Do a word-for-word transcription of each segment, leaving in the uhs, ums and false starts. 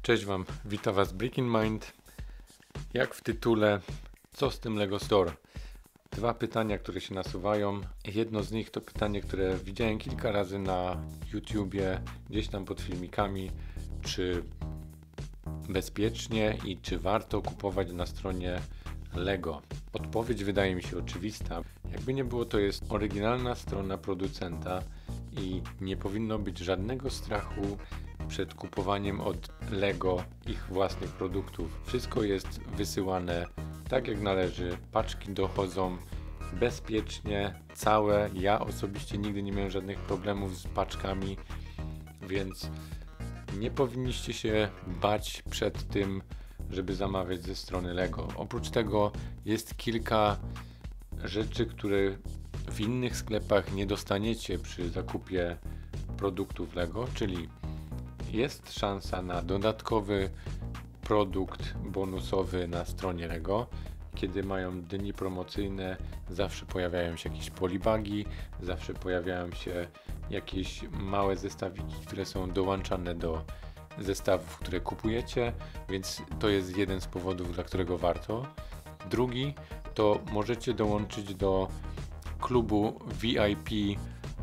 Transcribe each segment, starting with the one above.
Cześć Wam, witam Was Breaking Mind. Jak w tytule, co z tym Lego Store? Dwa pytania, które się nasuwają. Jedno z nich to pytanie, które widziałem kilka razy na YouTubie, gdzieś tam pod filmikami, czy bezpiecznie i czy warto kupować na stronie Lego. Odpowiedź wydaje mi się oczywista. Jakby nie było, to jest oryginalna strona producenta i nie powinno być żadnego strachu przed kupowaniem od Lego ich własnych produktów. Wszystko jest wysyłane tak jak należy, paczki dochodzą bezpiecznie, całe. Ja osobiście nigdy nie miałem żadnych problemów z paczkami, więc nie powinniście się bać przed tym, żeby zamawiać ze strony Lego. Oprócz tego jest kilka rzeczy, które w innych sklepach nie dostaniecie przy zakupie produktów Lego, czyli jest szansa na dodatkowy produkt bonusowy na stronie Lego. Kiedy mają dni promocyjne, zawsze pojawiają się jakieś polibagi, zawsze pojawiają się jakieś małe zestawiki, które są dołączane do zestawów, które kupujecie, więc to jest jeden z powodów, dla którego warto. Drugi to możecie dołączyć do klubu V I P,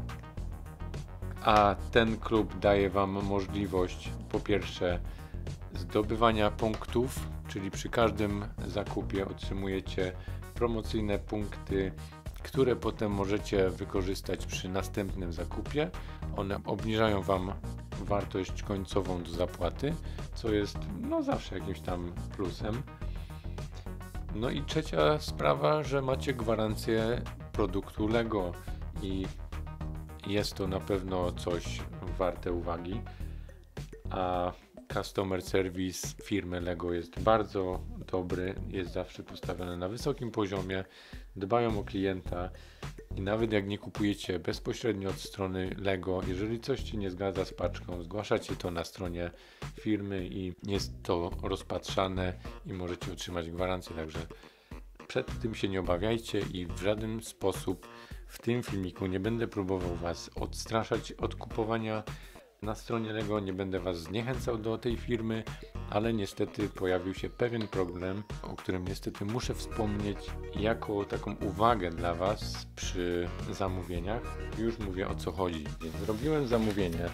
a ten klub daje Wam możliwość po pierwsze zdobywania punktów, czyli przy każdym zakupie otrzymujecie promocyjne punkty, które potem możecie wykorzystać przy następnym zakupie. One obniżają Wam wartość końcową do zapłaty, co jest no zawsze jakimś tam plusem. No i trzecia sprawa, że macie gwarancję produktu Lego i jest to na pewno coś warte uwagi, a customer service firmy Lego jest bardzo dobry, jest zawsze postawiony na wysokim poziomie, dbają o klienta i nawet jak nie kupujecie bezpośrednio od strony Lego, jeżeli coś się nie zgadza z paczką, zgłaszacie to na stronie firmy i jest to rozpatrzane i możecie otrzymać gwarancję, także przed tym się nie obawiajcie i w żaden sposób w tym filmiku nie będę próbował Was odstraszać od kupowania na stronie Lego, nie będę Was zniechęcał do tej firmy, ale niestety pojawił się pewien problem, o którym niestety muszę wspomnieć jako taką uwagę dla Was przy zamówieniach. Już mówię, o co chodzi. Więc zrobiłem zamówienie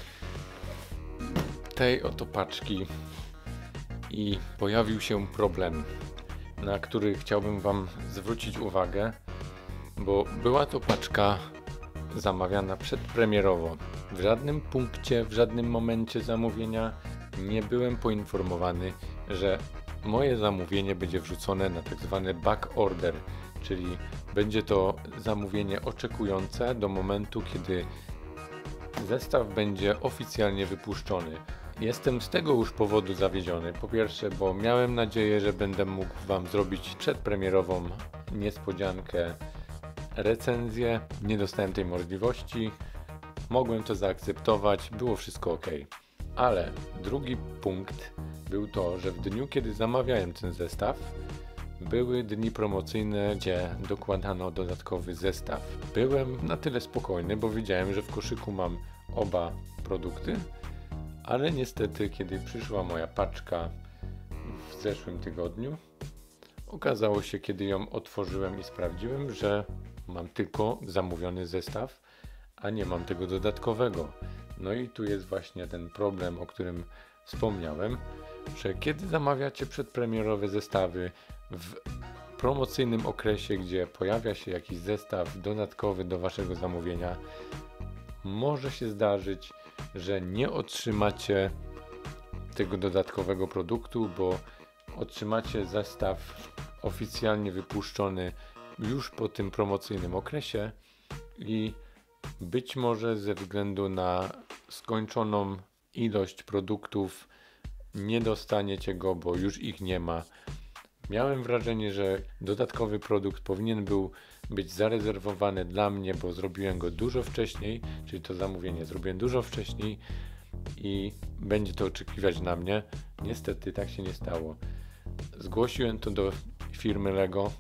tej oto paczki i pojawił się problem, na który chciałbym Wam zwrócić uwagę, bo była to paczka zamawiana przedpremierowo. W żadnym punkcie, w żadnym momencie zamówienia nie byłem poinformowany, że moje zamówienie będzie wrzucone na tak zwany back order, czyli będzie to zamówienie oczekujące do momentu, kiedy zestaw będzie oficjalnie wypuszczony. Jestem z tego już powodu zawiedziony. Po pierwsze, bo miałem nadzieję, że będę mógł Wam zrobić przedpremierową niespodziankę, recenzję. Nie dostałem tej możliwości. Mogłem to zaakceptować, było wszystko ok. Ale drugi punkt był to, że w dniu, kiedy zamawiałem ten zestaw, były dni promocyjne, gdzie dokładano dodatkowy zestaw. Byłem na tyle spokojny, bo wiedziałem, że w koszyku mam oba produkty, ale niestety, kiedy przyszła moja paczka w zeszłym tygodniu, okazało się, kiedy ją otworzyłem i sprawdziłem, że mam tylko zamówiony zestaw, a nie mam tego dodatkowego. No i tu jest właśnie ten problem, o którym wspomniałem, że kiedy zamawiacie przedpremierowe zestawy w promocyjnym okresie, gdzie pojawia się jakiś zestaw dodatkowy do Waszego zamówienia, może się zdarzyć, że nie otrzymacie tego dodatkowego produktu, bo otrzymacie zestaw oficjalnie wypuszczony już po tym promocyjnym okresie i być może ze względu na skończoną ilość produktów nie dostaniecie go, bo już ich nie ma. Miałem wrażenie, że dodatkowy produkt powinien był być zarezerwowany dla mnie, bo zrobiłem go dużo wcześniej, czyli to zamówienie zrobiłem dużo wcześniej i będzie to oczekiwać na mnie. Niestety tak się nie stało. Zgłosiłem to do firmy Lego.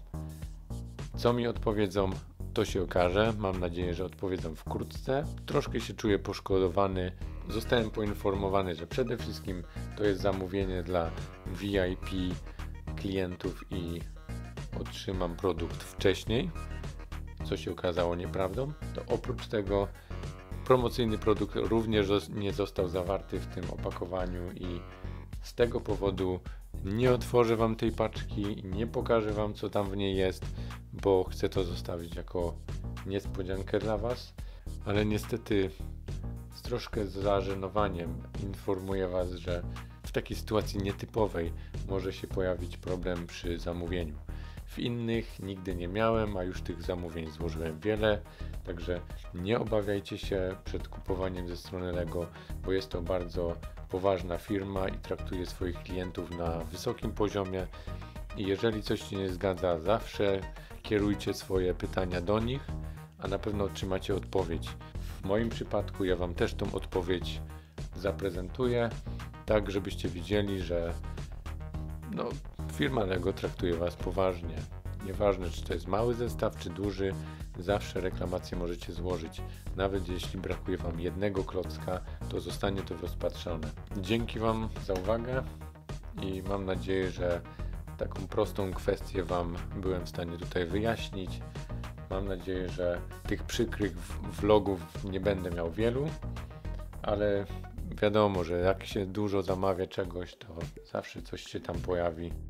Co mi odpowiedzą, to się okaże. Mam nadzieję, że odpowiedzą wkrótce. Troszkę się czuję poszkodowany zostałem poinformowany, że przede wszystkim to jest zamówienie dla V I P klientów i otrzymam produkt wcześniej, co się okazało nieprawdą. To oprócz tego promocyjny produkt również nie został zawarty w tym opakowaniu i z tego powodu nie otworzę wam tej paczki, nie pokażę wam, co tam w niej jest, bo chcę to zostawić jako niespodziankę dla was, ale niestety z troszkę zażenowaniem informuję was, że w takiej sytuacji nietypowej może się pojawić problem przy zamówieniu. W innych nigdy nie miałem, a już tych zamówień złożyłem wiele, także nie obawiajcie się przed kupowaniem ze strony LEGO, bo jest to bardzo poważna firma i traktuje swoich klientów na wysokim poziomie i jeżeli coś się nie zgadza, zawsze kierujcie swoje pytania do nich, a na pewno otrzymacie odpowiedź. W moim przypadku ja wam też tą odpowiedź zaprezentuję, tak żebyście widzieli, że no, firma LEGO traktuje was poważnie. Nieważne, czy to jest mały zestaw, czy duży, zawsze reklamację możecie złożyć. Nawet jeśli brakuje wam jednego klocka, to zostanie to rozpatrzone. Dzięki wam za uwagę i mam nadzieję, że taką prostą kwestię wam byłem w stanie tutaj wyjaśnić. Mam nadzieję, że tych przykrych vlogów nie będę miał wielu, ale wiadomo, że jak się dużo zamawia czegoś, to zawsze coś się tam pojawi.